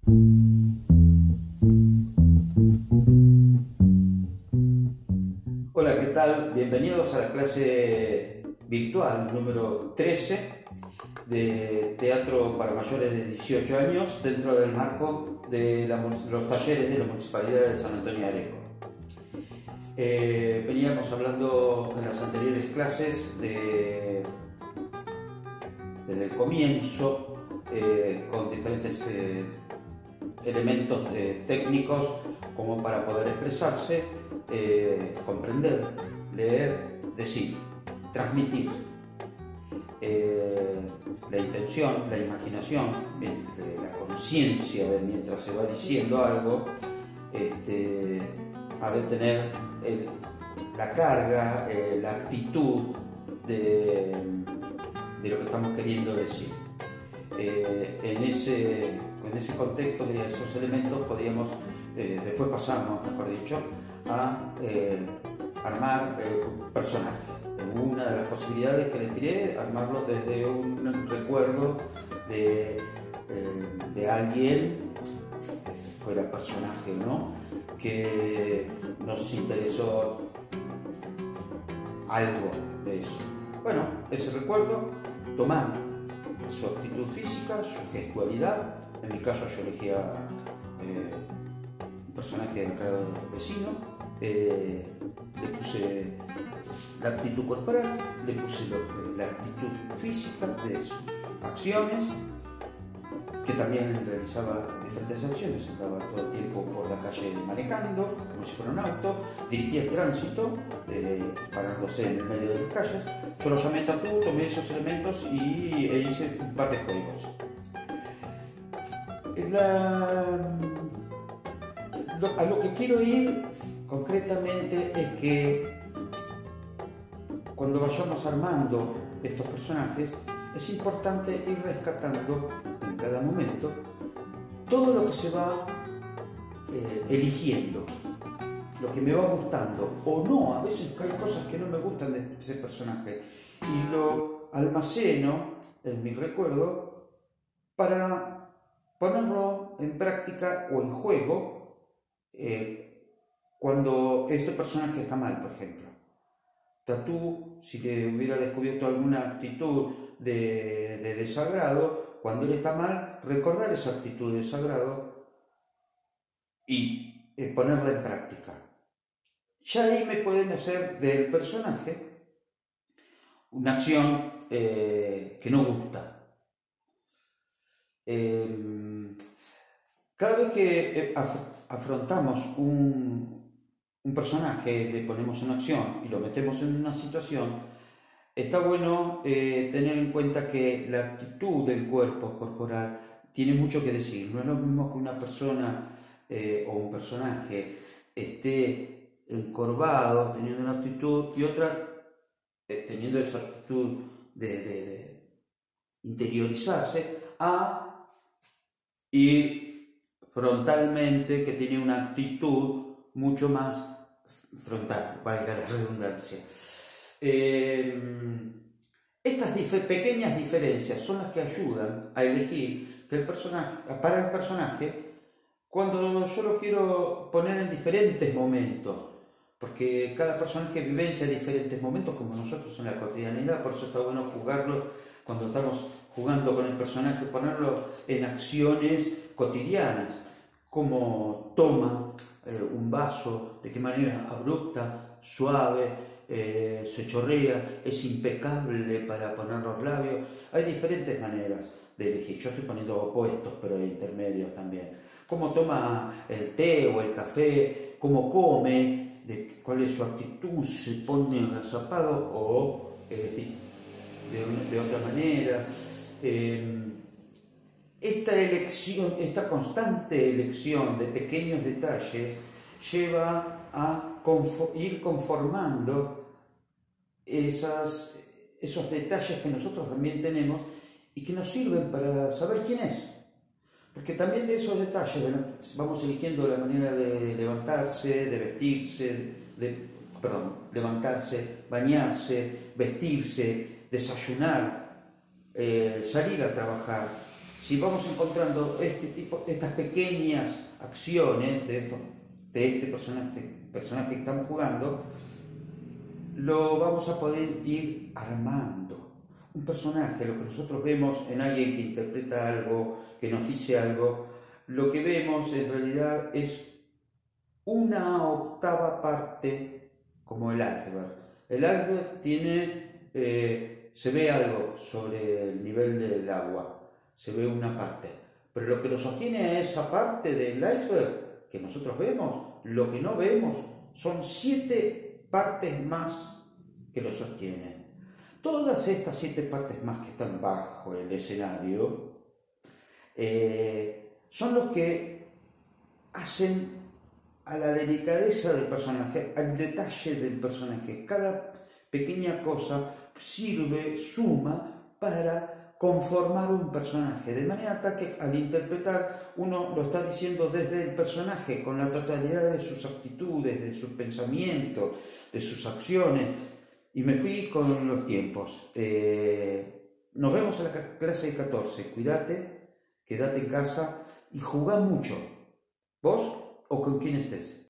Hola, ¿qué tal? Bienvenidos a la clase virtual número 13 de teatro para mayores de 18 años dentro del marco de los talleres de la Municipalidad de San Antonio de Areco. Veníamos hablando en las anteriores clases desde el comienzo con diferentes elementos técnicos como para poder expresarse, comprender, leer, decir, transmitir. La intención, la imaginación, la conciencia de mientras se va diciendo algo, ha de tener la carga, la actitud de lo que estamos queriendo decir. En ese contexto de esos elementos podíamos, después pasamos, mejor dicho, a armar un personaje. Una de las posibilidades que les tiré, armarlo desde un recuerdo de alguien, fuera personaje, ¿no?, que nos interesó algo de eso. Bueno, ese recuerdo, tomar su actitud física, su gestualidad. En mi caso yo elegía un personaje de acá vecino, le puse la actitud corporal, le puse la actitud física de sus acciones, que también realizaba diferentes acciones, andaba todo el tiempo por la calle manejando, como si fuera un auto, dirigía el tránsito, parándose en el medio de las calles. Yo lo llamé tatú, tomé esos elementos e hice un par de juegos. A lo que quiero ir concretamente es que cuando vayamos armando estos personajes, es importante ir rescatando en cada momento todo lo que se va eligiendo, lo que me va gustando o no. A veces hay cosas que no me gustan de ese personaje y lo almaceno en mi recuerdo para ponerlo en práctica o en juego cuando este personaje está mal, por ejemplo. Tatú, si le hubiera descubierto alguna actitud de desagrado, cuando él está mal, recordar esa actitud de desagrado y ponerla en práctica. Ya ahí me pueden hacer del personaje una acción que no gusta. Cada vez que afrontamos un personaje, le ponemos una acción y lo metemos en una situación, está bueno tener en cuenta que la actitud del cuerpo corporal tiene mucho que decir. No es lo mismo que una persona o un personaje esté encorvado, teniendo una actitud, y otra teniendo esa actitud de interiorizarse, a ir frontalmente, que tiene una actitud mucho más frontal, valga la redundancia. Estas pequeñas diferencias son las que ayudan a elegir que para el personaje, cuando yo lo quiero poner en diferentes momentos, porque cada personaje vivencia diferentes momentos como nosotros en la cotidianidad. Por eso está bueno jugarlo cuando estamos jugando con el personaje, ponerlo en acciones cotidianas, como toma un vaso, de qué manera abrupta, suave, se chorrea, es impecable para poner los labios. Hay diferentes maneras de elegir. Yo estoy poniendo opuestos, pero hay intermedios también. Cómo toma el té o el café, cómo come, cuál es su actitud, se pone agazapado o de otra manera. Esta constante elección de pequeños detalles lleva a ir conformando esos detalles que nosotros también tenemos y que nos sirven para saber quién es. Porque también de esos detalles vamos eligiendo la manera de levantarse, de vestirse, levantarse, bañarse, vestirse, desayunar, salir a trabajar, si vamos encontrando estas pequeñas acciones de este personaje que estamos jugando, lo vamos a poder ir armando. Un personaje, lo que nosotros vemos en alguien que interpreta algo, que nos dice algo, lo que vemos en realidad es una octava parte como el iceberg. El iceberg tiene, se ve algo sobre el nivel del agua, se ve una parte, pero lo que lo sostiene a esa parte del iceberg que nosotros vemos, lo que no vemos son 7 partes más que lo sostienen. Todas estas 7 partes más que están bajo el escenario son los que hacen a la delicadeza del personaje, al detalle del personaje. Cada pequeña cosa sirve, suma para conformar un personaje, de manera tal que al interpretar uno lo está diciendo desde el personaje, con la totalidad de sus actitudes, de sus pensamientos, de sus acciones. Y me fui con los tiempos. Nos vemos en la clase de 14. Cuídate, quédate en casa y jugá mucho. ¿Vos o con quien estés?